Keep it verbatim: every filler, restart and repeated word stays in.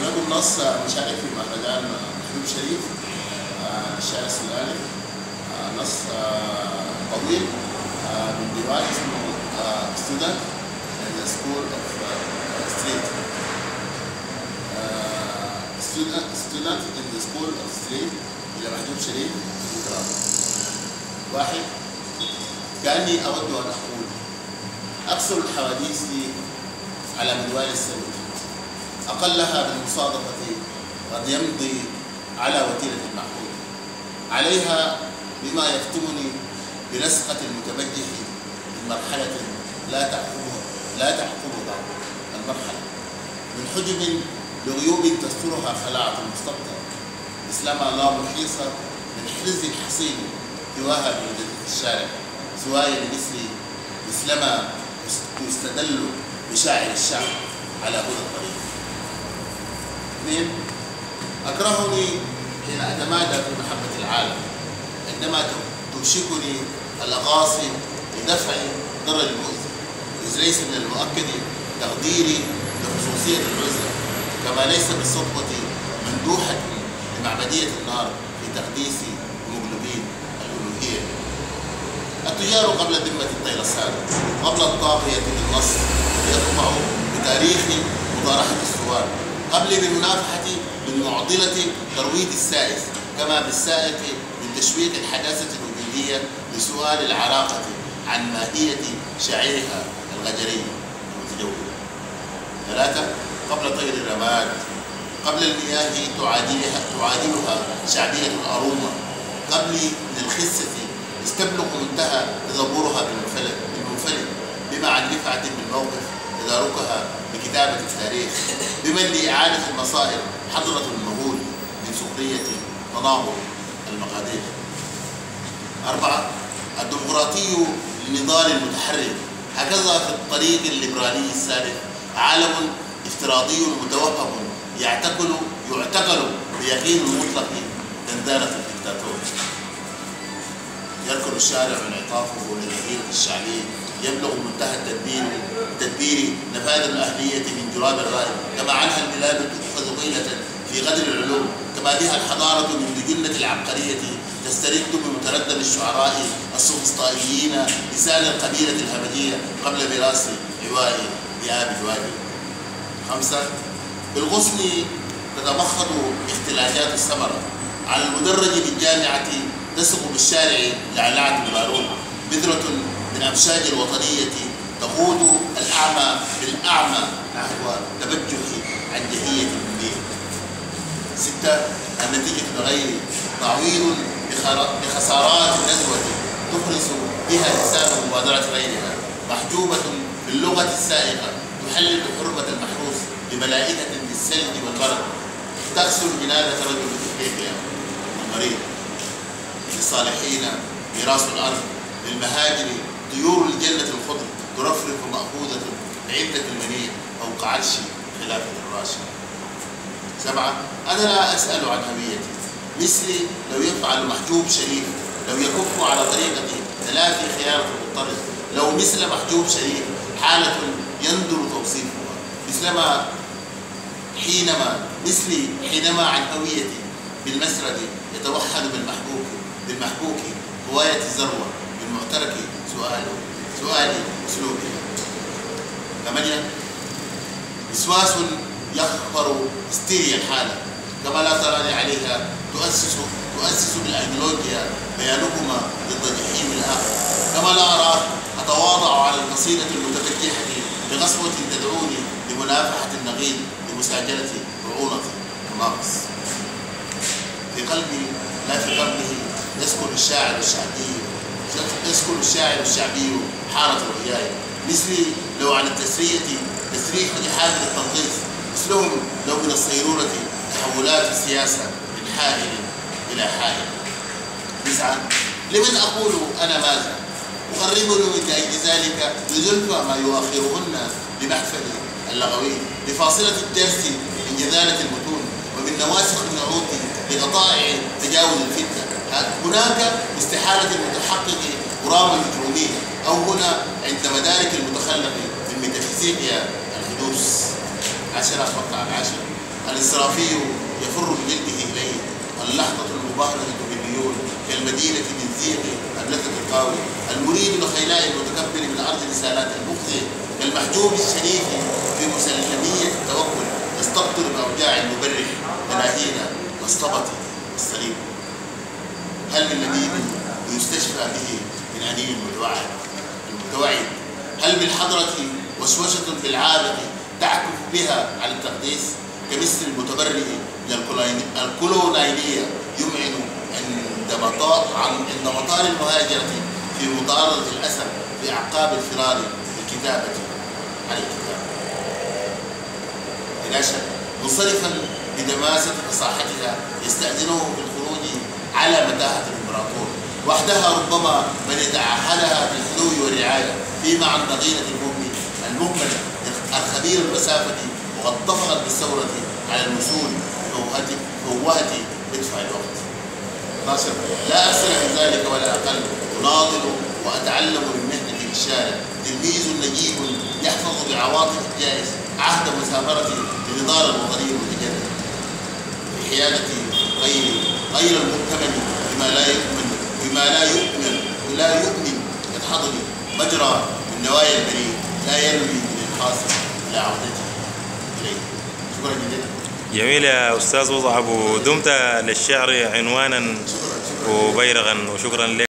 لكم نص مشارك في مهرجان محبوب شريف للشاعر السوداني. نص طويل من ديوان اسمه Student in the School of Street. Student Student in the School of Street إلى محبوب شريف الإكرام. واحد، كأني أود أن أقول أكثر الحوادث على منوال السنة أقلها بالمصادفة قد يمضي على وتيرة المعقول عليها بما يكتمني بلسقة المتبجح من مرحلة لا تعقبها لا تعقبها المرحلة من حجب لغيوب تسترها خلاعة مستبطنة مثلما لا محيص من حرز الحصين سواها بمدة الشارع سواي لمثلي مثلما يستدل بشاعر الشعب على هدى الطريق. اثنين، أكرهني حين أتمادى في محبة العالم عندما توشكني الأقاصي لدفع ضرر المؤذي، إذ ليس من المؤكد تقديري لخصوصية العزلة، كما ليس بالصدفة مندوحة لمعبدية النار في تقديس مغلوبين الألوهية. التجار قبل ذمة الطيلسان قبل الطاغية بالنصر يطمع بتاريخ مطارحة الثوار قبل بمنافحة بالمعضلة ترويج السائس كما بالسائق من تشويق الحداثة الوجودية لسؤال العراقة عن ماهية شاعرها الغجري المتجول. ثلاثة، قبل طير الرماد قبل المياه تعادلها تعادلها شعبية الأرومة قبل للخسة استبلغ منتهى تدبرها بالمنفلت بالمنفلت بما عن رفعة بالموقف تداركها بكتابة التاريخ بمن لإعادة المصائر حضرة المهول من سخرية تناظر المقادير. أربعة، الديمقراطي للنضال المتحرك هكذا في الطريق الليبرالي السالف عالم افتراضي متوهم يعتقل يعتقل بيقين مطلق دندنة الدكتاتور. يركن الشارع انعطافه للغيرة الشعبي يبلغ منتهى التدبير تدبير نفاذ الأهلية من جراب الرائد كما عنها البلاد تؤخذ قيلة في غدر العلوم كما بها الحضارة من دجنة العبقرية تسترد بمتردد الشعراء السوفسطائيين لسان القبيلة الهمجية قبل ميراث عوائي لآب الوادي. خمسة، بالغصن تتمخض اختلاجات الثمرة على المدرج بالجامعة تسق بالشارع لعلعة البارون بذرة من أمشاج الوطنية تقود الأعمى بالأعمى نحو تبجح عن جهية المنير. ستة، النتيجة بغير تعويض بخسارات الندوة تخلص بها لسان مبادرة غيرها محجوبة باللغة السائقة تحلل حرمة المحروس بملائكة للثلج والبرد تغسل جنازة رجل إفريقيا المريض. للصالحين ميراث الأرض للمهاجر طيور الجنة الخضر ترفرف مأخوذة عدة المنية فوق عرش خلافة الراشد. سبعة، أنا لا أسأل عن هويتي مثلي لو يفعل محجوب شريف لو يكف على طريقة تلافي خيانة المضطرد لو مثل محجوب شريف حالة يندر توصيفها مثلما حينما مثلي حينما عن هويتي بالمسرد يتوحد بالمحبوك بالمحبوك هواية الذروة بالمعترك سؤاله سؤالي أسلوبي. ثمانية، وسواس يخفر هستيريا الحالة كما لا تراني عليها تؤسس تؤسس بالأيديولوجيا بيانكما ضد جحيم الآخر كما لا أراه أتواضع على القصيدة المتبجحة بغصبة تدعوني لمنافحة النغيل لمساجلة رعونة الناقص. في قلبي لا في قلبه يسكن الشاعر الشعبي يسكن الشاعر الشعبي حارة الرياء مثلي لو عن التسرية تسريح لحافل التنقيص مثلهم لو من الصيرورة تحولات السياسة من حائل إلى حائل. تسعة، لمن أقول أنا ماذا أقربني من أجل ذلك لزلفى ما يؤخرهن لمحفل اللغوي لفاصلة الدرس من جذالة المتون ومن نواسخ النعوت لقطائع تجاوز الفتنة هناك استحالة المتحقق غرام الهجومية أو هنا عند مدارك المتخلق في الميتافيزيقيا الحدوث. عشرة، مقطع العاشر، الإسرافي يفر بجلده إليه، اللحظة المباهرة بالمليون كالمدينة من زيغ أبلة القاوي، المريد الخيلاء المتكبر من أرض رسالات المخزي كالمحجوب الشريف في مسلمية التوكل يستبطر بأوجاع المبرح تلاهينا واصطبت والصليب. هل من لبيب يستشفى به من أنين المتوعد المتوعد؟ هل بالحضرة وسوسة في العابق تعكف بها على التقديس كمثل المتبرئ من الكولونيلية يمعن عند مطار عند مطار المهاجرة في مطاردة الأسر في أعقاب الفرار بالكتابة عن الكتاب. بلا شك منصرفا بدماسة فصاحتها يستأذنه في الخروج على متاهة الإمبراطور، وحدها ربما من يتعهدها بالخلو والرعاية، فيما عن ضغينة المؤمن المهمل الخبير المسافة وقد ضفرت بالثورة على الوصول بفوهة ادفع الوقت. ناصر: لا أكثر من ذلك ولا أقل، أناضل وأتعلم من مهنتي في الشارع، تلميذ نجيب يحفظ بعواطف الجائز عهد مسافرتي لنضال الوطني والمجند، في حيادتي غير غير المؤتمن بما لا يؤمن بما لا يؤمن ولا يؤمن يدحضني مجرى من نوايا البريء لا ينوي من الخاص إلى عودتي إليه. شكرا جزيلا. جميل يا أستاذ وضع أبو، دمت للشعر عنوانا وبيرغا، وشكرا لك.